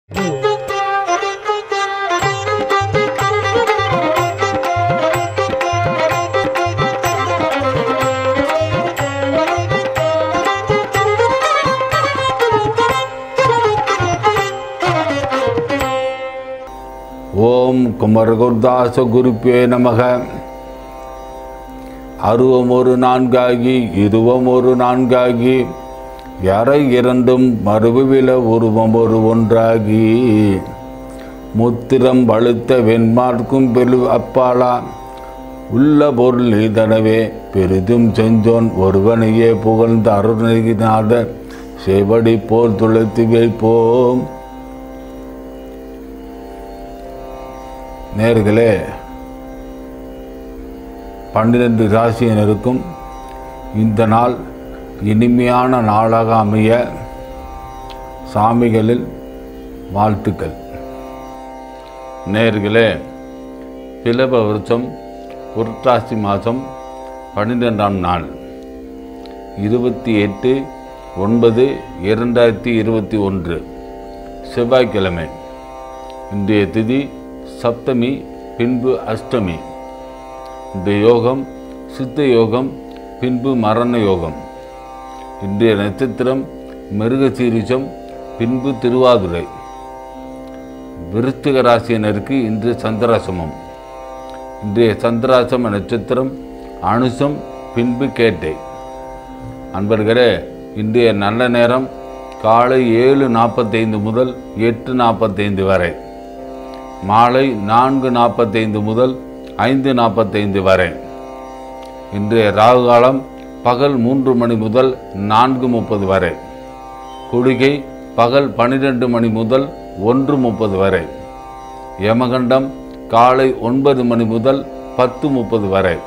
ஓம் குமரகுருதாச குருப்பே நமக. அருவம் ஒரு நான்காகி இருவம் ஒரு நான்காகி யாரை இரண்டும் மறுவில உருவம் ஒரு ஒன்றாகி முத்திரம் வலுத்த வெண்மார்க்கும் பெரு அப்பாலா உள்ள பொருள் நீதனவே பெரிதும் செஞ்சோன் ஒருவனையே புகழ்ந்த அருணகிநாத செவடி போல் துளைத்து வைப்போம். நேர்களே, 12 ராசியினருக்கும் இந்த நாள் இனிமையான நாளாக அமைய சாமிகளில் வாழ்த்துக்கள். நேர்களே, பிலவ வருஷம் புரட்டாசி மாதம் 12ஆம் நாள் 28/9/2021 செவ்வாய்க்கிழமை. இன்றைய திதி சப்தமி, பின்பு அஷ்டமி. இந்த யோகம் சித்த யோகம், பின்பு மரண யோகம். இன்றைய நட்சத்திரம் மிருகசீரிஷம், பின்பு திருவாதுரை. விருச்சிக ராசியினருக்கு இன்று சந்திராசிரமம். இன்றைய சந்திராசிரம நட்சத்திரம் அனுசம், பின்பு கேட்டை. அன்பர்களே, இன்றைய நல்ல நேரம் காலை 7:45 முதல் 8:45 வரை, மாலை 4:45 முதல் 5:45 வரை. இன்றைய ராகு காலம் பகல் 3 மணி முதல் 4:30 வரை, குளிகை பகல் 12 மணி முதல் 1:30 வரை, யமகண்டம் காலை 9 மணி முதல் 10:30 வரை.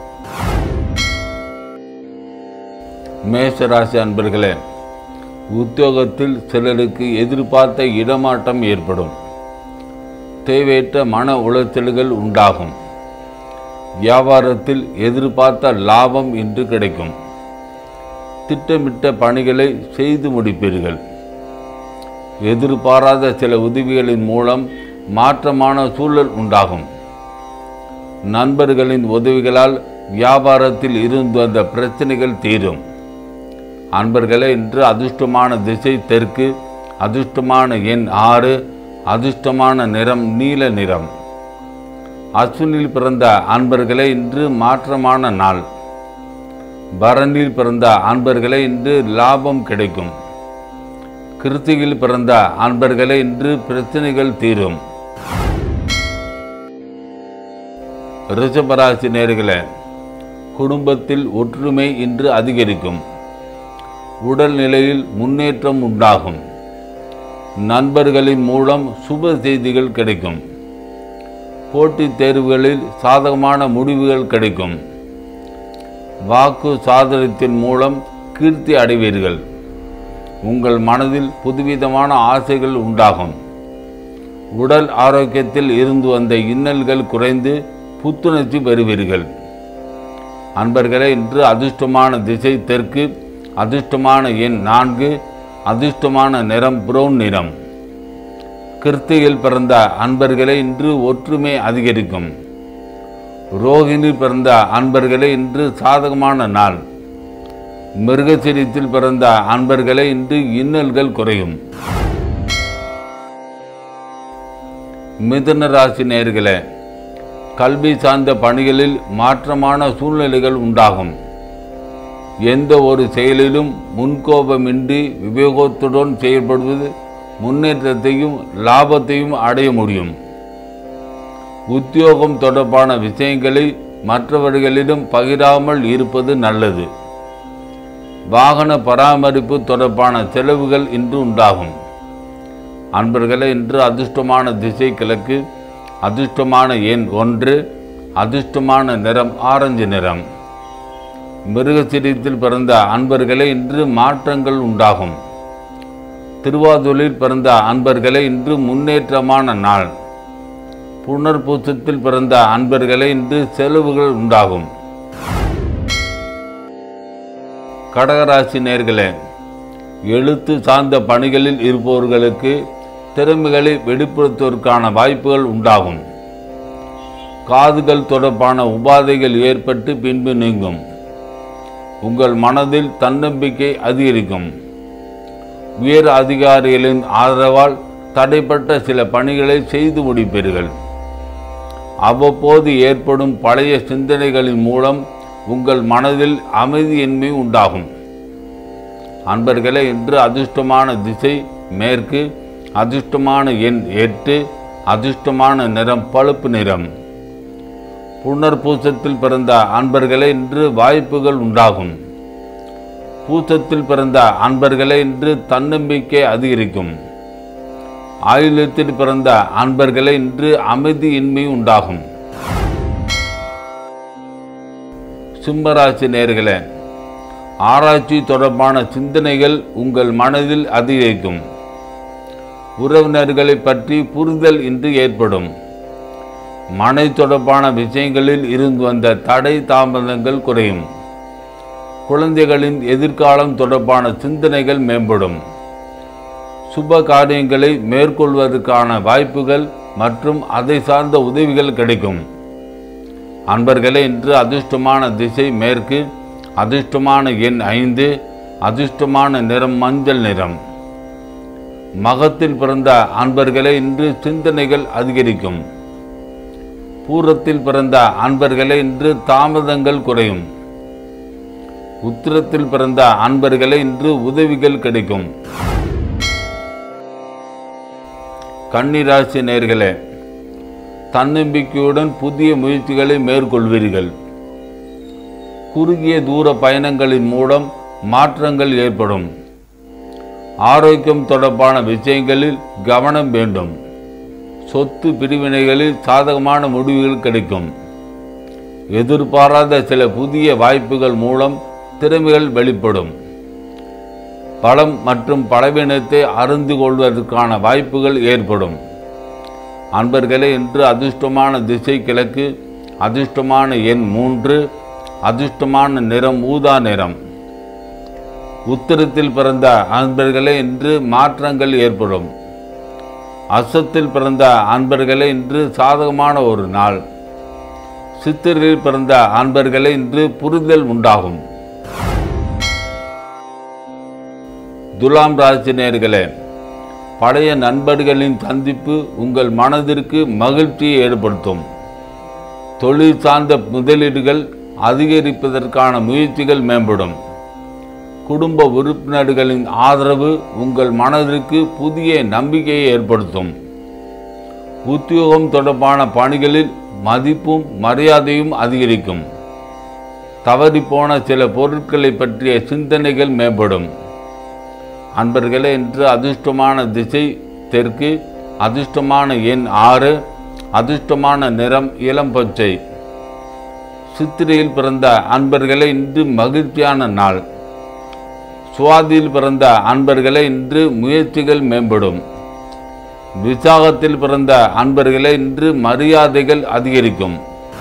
மேஷராசி அன்பர்களே, உத்தியோகத்தில் சிலருக்கு எதிர்பார்த்த இடமாற்றம் ஏற்படும். தேவையற்ற மன உளைச்சல்கள் உண்டாகும். வியாபாரத்தில் எதிர்பார்த்த லாபம் இன்று கிடைக்கும். திட்டமிட்ட பணிகளை செய்து முடிப்பீர்கள். எதிர்பாராத சில உதவிகளின் மூலம் மாற்றமான சூழல் உண்டாகும். நண்பர்களின் உதவிகளால் வியாபாரத்தில் இருந்து வந்த பிரச்சனைகள் தீரும். அன்பர்களே, இன்று அதிர்ஷ்டமான திசை தெற்கு, அதிர்ஷ்டமான எண் 6, அதிர்ஷ்டமான நிறம் நீல நிறம். அஸ்வினில் பிறந்த அன்பர்களே, இன்று மாற்றமான நாள். பரணியில் பிறந்த அன்பர்களே, இன்று லாபம் கிடைக்கும். கிருத்திகையில் பிறந்த அன்பர்களே, இன்று பிரச்சனைகள் தீரும். ரிஷபராசி நேயர்களே, குடும்பத்தில் ஒற்றுமை இன்று அதிகரிக்கும். உடல்நிலையில் முன்னேற்றம் உண்டாகும். நண்பர்களின் மூலம் சுப செய்திகள் கிடைக்கும். போட்டித் தேர்வுகளில் சாதகமான முடிவுகள் கிடைக்கும். வாக்கு சாதனத்தின் மூலம் கீர்த்தி அடைவீர்கள். உங்கள் மனதில் புதுவிதமான ஆசைகள் உண்டாகும். உடல் ஆரோக்கியத்தில் இருந்து வந்த இன்னல்கள் குறைந்து புத்துணர்ச்சி பெறுவீர்கள். அன்பர்களே, இன்று அதிர்ஷ்டமான திசை தெற்கு, அதிர்ஷ்டமான எண் 4, அதிர்ஷ்டமான நிறம் பிரவுன் நிறம். கிருத்திகையில் பிறந்த அன்பர்களே, இன்று ஒற்றுமை அதிகரிக்கும். ரோகிணியில் பிறந்த அன்பர்களே, இன்று சாதகமான நாள். மிருகசீரிஷத்தில் பிறந்த அன்பர்களே, இன்று இன்னல்கள் குறையும். மிதுன ராசி நேயர்களே, கல்வி சார்ந்த பணிகளில் மாற்றமான சூழ்நிலைகள் உண்டாகும். எந்த ஒரு செயலிலும் முன்கோபமின்றி விவேகத்துடன் செயல்படுவது முன்னேற்றத்தையும் லாபத்தையும் அடைய முடியும். உத்தியோகம் தொடர்பான விஷயங்களை மற்றவர்களிடம் பகிராமல் இருப்பது நல்லது. வாகன பராமரிப்பு தொடர்பான செலவுகள் இன்று உண்டாகும். அன்பர்களே, இன்று அதிர்ஷ்டமான திசை கிழக்கு, அதிர்ஷ்டமான எண் 1, அதிர்ஷ்டமான நிறம் ஆரஞ்சு நிறம். மிருகசீரிஷத்தில் பிறந்த அன்பர்களே, இன்று மாற்றங்கள் உண்டாகும். திருவாதுரையில் பிறந்த அன்பர்களே, இன்று முன்னேற்றமான நாள். புனர்பூசத்தில் பிறந்த அன்பர்களே, இன்று செலவுகள் உண்டாகும். கடகராசி நேயர்களே, எழுத்து சார்ந்த பணிகளில் இருப்பவர்களுக்கு திறமைகளை வெளிப்படுத்துவதற்கான வாய்ப்புகள் உண்டாகும். காதுகள் தொடர்பான உபாதைகள் ஏற்பட்டு பின்பு நீங்கும். உங்கள் மனதில் தன்னம்பிக்கை அதிகரிக்கும். உயர் அதிகாரிகளின் ஆதரவால் தடைப்பட்ட சில பணிகளை செய்து முடிப்பீர்கள். அவ்வப்போது ஏற்படும் பழைய சிந்தனைகளின் மூலம் உங்கள் மனதில் அமைதியின்மை உண்டாகும். அன்பர்களே, இன்று அதிர்ஷ்டமான திசை மேற்கு, அதிர்ஷ்டமான எண் 8, அதிர்ஷ்டமான நிறம் பழுப்பு நிறம். புனர்பூசத்தில் பிறந்த அன்பர்களே, இன்று வாய்ப்புகள் உண்டாகும். பூசத்தில் பிறந்த அன்பர்களே, இன்று தன்னம்பிக்கை அதிகரிக்கும். ஆயுளத்தில் பிறந்த அன்பர்களே, இன்று அமைதியின்மை உண்டாகும். சிம்மராசி நேயர்களே, ஆராய்ச்சி தொடர்பான சிந்தனைகள் உங்கள் மனதில் அதிகரிக்கும். உறவினர்களை பற்றி புரிதல் இன்று ஏற்படும். மனை தொடர்பான விஷயங்களில் இருந்து வந்த தடை தாமதங்கள் குறையும். குழந்தைகளின் எதிர்காலம் தொடர்பான சிந்தனைகள் மேம்படும். சுப காரியங்களை மேற்கொள்வதற்கான வாய்ப்புகள் மற்றும் அதை சார்ந்த உதவிகள் கிடைக்கும். அன்பர்களே, இன்று அதிர்ஷ்டமான திசை மேற்கு, அதிர்ஷ்டமான எண் 5, அதிர்ஷ்டமான நிறம் மஞ்சள் நிறம். மகத்தில் பிறந்த அன்பர்களே, இன்று சிந்தனைகள் அதிகரிக்கும். பூரத்தில் பிறந்த அன்பர்களே, இன்று தாமதங்கள் குறையும். உத்திரத்தில் பிறந்த அன்பர்களே, இன்று உதவிகள் கிடைக்கும். கன்னிராசி நேயர்களே, தன்னம்பிக்கையுடன் புதிய முயற்சிகளை மேற்கொள்வீர்கள். குறுகிய தூர பயணங்களின் மூலம் மாற்றங்கள் ஏற்படும். ஆரோக்கியம் தொடர்பான விஷயங்களில் கவனம் வேண்டும். சொத்து பிரிவினைகளில் சாதகமான முடிவுகள் கிடைக்கும். எதிர்பாராத சில புதிய வாய்ப்புகள் மூலம் திறமைகள் வெளிப்படும். பலம் மற்றும் பலவீனத்தை அறிந்து கொள்வதற்கான வாய்ப்புகள் ஏற்படும். அன்பர்களே, இன்று அதிர்ஷ்டமான திசை கிழக்கு, அதிர்ஷ்டமான எண் 3, அதிர்ஷ்டமான நிறம் ஊதா நிறம். உத்திரத்தில் பிறந்த அன்பர்களே, இன்று மாற்றங்கள் ஏற்படும். அசத்தில் பிறந்த அன்பர்களே, இன்று சாதகமான ஒரு நாள். சித்திரையில் பிறந்த அன்பர்களே, இன்று புரிதல் உண்டாகும். துலாம் ராசி நேயர்களே, பழைய நண்பர்களின் சந்திப்பு உங்கள் மனதிற்கு மகிழ்ச்சியை ஏற்படுத்தும். தொழில் சார்ந்த முதலீடுகள் அதிகரிப்பதற்கான முயற்சிகள் மேம்படும். குடும்ப உறுப்பினர்களின் ஆதரவு உங்கள் மனதிற்கு புதிய நம்பிக்கையை ஏற்படுத்தும். உத்தியோகம் தொடர்பான பணிகளில் மதிப்பும் மரியாதையும் அதிகரிக்கும். தவறிப்போன சில பொருட்களை பற்றிய சிந்தனைகள் மேம்படும். அன்பர்களே, இன்று அதிர்ஷ்டமான திசை தெற்கு, அதிர்ஷ்டமான எண் 6, அதிர்ஷ்டமான நிறம் இளம் பச்சை. சித்திரையில் பிறந்த அன்பர்களே, இன்று மகிழ்ச்சியான நாள். சுவாதியில் பிறந்த அன்பர்களே, இன்று முயற்சிகள் மேம்படும். விசாகத்தில் பிறந்த அன்பர்களே, இன்று மரியாதைகள் அதிகரிக்கும்.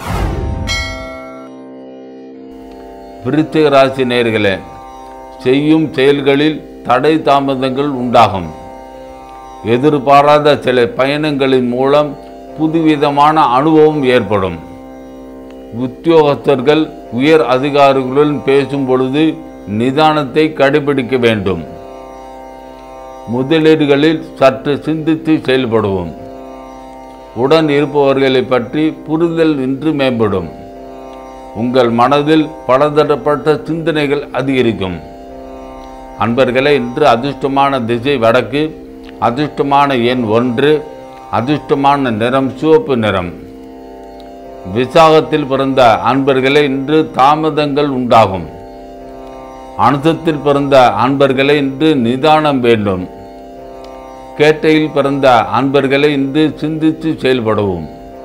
விருச்சிக ராசி நேயர்களே, செய்யும் செயல்களில் தடை தாமதங்கள் உண்டாகும். எதிர்பாராத சில பயணங்களின் மூலம் புதுவிதமான அனுபவம் ஏற்படும். உத்தியோகஸ்தர்கள் உயர் அதிகாரிகளுடன் பேசும் பொழுது நிதானத்தை கடைபிடிக்க வேண்டும். முதலீடுகளில் சற்று சிந்தித்து செயல்படுவோம். உடன் இருப்பவர்களை பற்றி புரிதல் இன்று மேம்படும். உங்கள் மனதில் பலதரப்பட்ட சிந்தனைகள் அதிகரிக்கும். அன்பர்களே, இன்று அதிர்ஷ்டமான திசை வடக்கு, அதிர்ஷ்டமான எண் 1, அதிர்ஷ்டமான நிறம் சிவப்பு நிறம். விசாகத்தில் பிறந்த அன்பர்களே, இன்று தாமதங்கள் உண்டாகும். அனுசத்தில் பிறந்த அன்பர்களே, இன்று நிதானம் வேண்டும். கேட்டையில் பிறந்த அன்பர்களே, இன்று சிந்தித்து செயல்படுவோம்.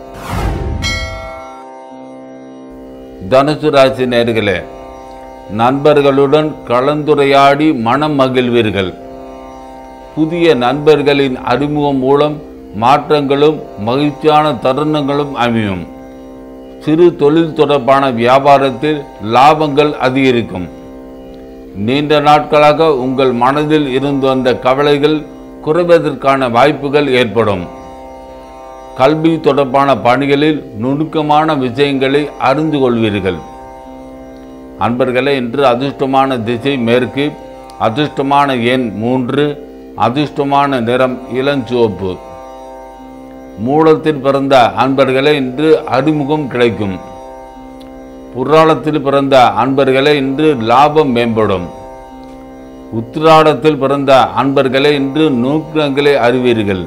தனுசு ராசி நேயர்களே, நண்பர்களுடன் கலந்துரையாடி மனம் மகிழ்வீர்கள். புதிய நண்பர்களின் அறிமுகம் மூலம் மாற்றங்களும் மகிழ்ச்சியான தருணங்களும் அமையும். சிறு தொழில் தொடர்பான வியாபாரத்தில் லாபங்கள் அதிகரிக்கும். நீண்ட நாட்களாக உங்கள் மனதில் இருந்து வந்த கவலைகள் குறைவதற்கான வாய்ப்புகள் ஏற்படும். கல்வி தொடர்பான பணிகளில் நுணுக்கமான விஷயங்களை அறிந்து கொள்வீர்கள். அன்பர்களே, இன்று அதிர்ஷ்டமான திசை மேற்கு, அதிர்ஷ்டமான எண் 3, அதிர்ஷ்டமான நிறம் இளஞ்சிவப்பு. மூலத்தில் பிறந்த அன்பர்களே, இன்று அறிமுகம் கிடைக்கும். புராணத்தில் பிறந்த அன்பர்களே, இன்று லாபம் மேம்படும். உத்திராடத்தில் பிறந்த அன்பர்களே, இன்று நுணுக்கங்களை அறிவீர்கள்.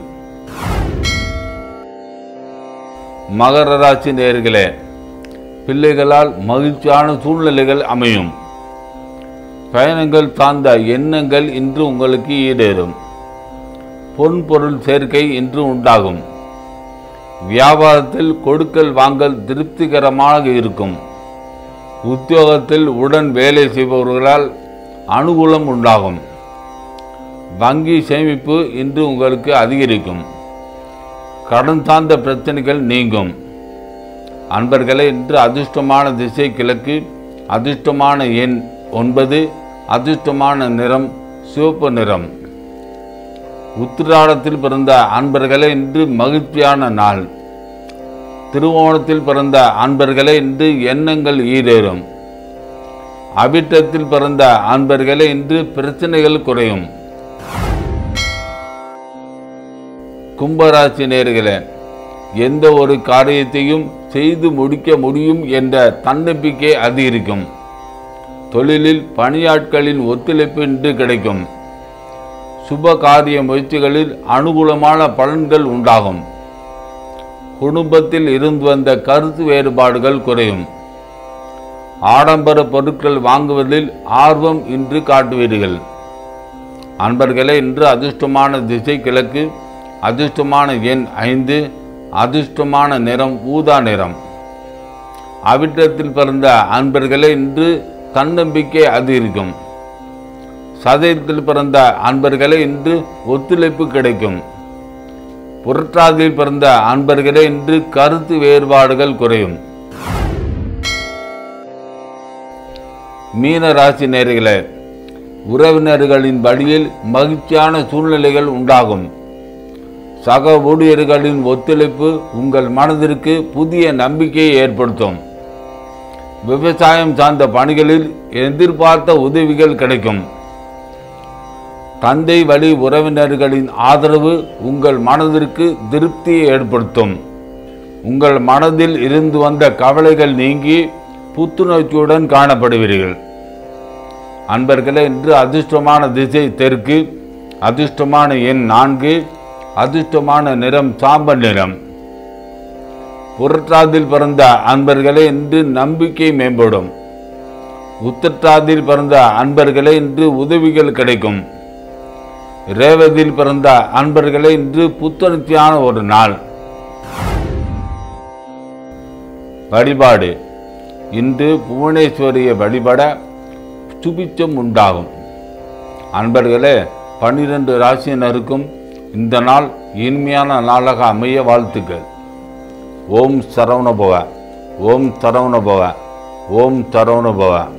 மகர ராசி நேயர்களே, பிள்ளைகளால் மகிழ்ச்சியான சூழ்நிலைகள் அமையும். பயணங்கள் சார்ந்த எண்ணங்கள் இன்று உங்களுக்கு ஈடேறும். பொன்பொருள் சேர்க்கை இன்று உண்டாகும். வியாபாரத்தில் கொடுக்கல் வாங்கல் திருப்திகரமாக இருக்கும். உத்தியோகத்தில் உடன் வேலை செய்பவர்களால் அனுகூலம் உண்டாகும். வங்கி சேமிப்பு இன்று உங்களுக்கு அதிகரிக்கும். கடன் சார்ந்த பிரச்சனைகள் நீங்கும். அன்பர்களே, இன்று அதிர்ஷ்டமான திசை கிழக்கு, அதிர்ஷ்டமான எண் 9, அதிர்ஷ்டமான நிறம் சிவப்பு நிறம். உத்திராடத்தில் பிறந்த அன்பர்களே, இன்று மகிழ்ச்சியான நாள். திருவோணத்தில் பிறந்த அன்பர்களே, இன்று எண்ணங்கள் ஈடேறும். அவிட்டத்தில் பிறந்த அன்பர்களே, இன்று பிரச்சனைகள் குறையும். கும்பராசி நேயர்களே, எந்த ஒரு காரியத்தையும் செய்து முடிக்க முடியும் என்ற தன்னம்பிக்கை அதிகரிக்கும். தொழிலில் பணியாட்களின் ஒத்துழைப்பு இன்று கிடைக்கும். சுப காரிய முயற்சிகளில் அனுகூலமான பலன்கள் உண்டாகும். குடும்பத்தில் இருந்து வந்த கருத்து வேறுபாடுகள் குறையும். ஆடம்பர பொருட்கள் வாங்குவதில் ஆர்வம் இன்று காட்டுவீர்கள். அன்பர்களே, இன்று அதிர்ஷ்டமான திசை கிழக்கு, அதிர்ஷ்டமான எண் 5, அதிர்ஷ்டமான நிறம் ஊதா நிறம். அவிட்டத்தில் பிறந்த அன்பர்களே, இன்று தன்னம்பிக்கை அதிகரிக்கும். சதயத்தில் பிறந்த அன்பர்களே, இன்று ஒத்துழைப்பு கிடைக்கும். புரட்டாதியில் பிறந்த அன்பர்களே, இன்று கருத்து வேறுபாடுகள் குறையும். மீன ராசி நேயர்களே, உறவினர்களின் வழியில் மகிழ்ச்சியான சூழ்நிலைகள் உண்டாகும். சக ஊழியர்களின் ஒத்துழைப்பு உங்கள் மனதிற்கு புதிய நம்பிக்கையை ஏற்படுத்தும். விவசாயம் சார்ந்த பணிகளில் எதிர்பார்த்த உதவிகள் கிடைக்கும். தந்தை வழி உறவினர்களின் ஆதரவு உங்கள் மனதிற்கு திருப்தியை ஏற்படுத்தும். உங்கள் மனதில் இருந்து வந்த கவலைகள் நீங்கி புத்துணர்ச்சியுடன் காணப்படுவீர்கள். அன்பர்களே, இன்று அதிர்ஷ்டமான திசை தெற்கு, அதிர்ஷ்டமான எண் 4, அதிர்ஷ்டமான நிறம் சாம்பல் நிறம். புரட்டாதியில் பிறந்த அன்பர்களே, இன்று நம்பிக்கை மேம்படும். உத்திரட்டாதியில் பிறந்த அன்பர்களே, இன்று உதவிகள் கிடைக்கும். ரேவதியில் பிறந்த அன்பர்களே, இன்று புத்துணர்ச்சியான ஒரு நாள். வழிபாடு. இன்று புவனேஸ்வரியை வழிபட சுபிச்சம் உண்டாகும். அன்பர்களே, 12 ராசியினருக்கும் இந்த நாள் இனிமையான நாளாக அமைய வாழ்த்துக்கள். ஓம் சரவண பவ, ஓம் சரவண பவ, ஓம் சரவண பவ.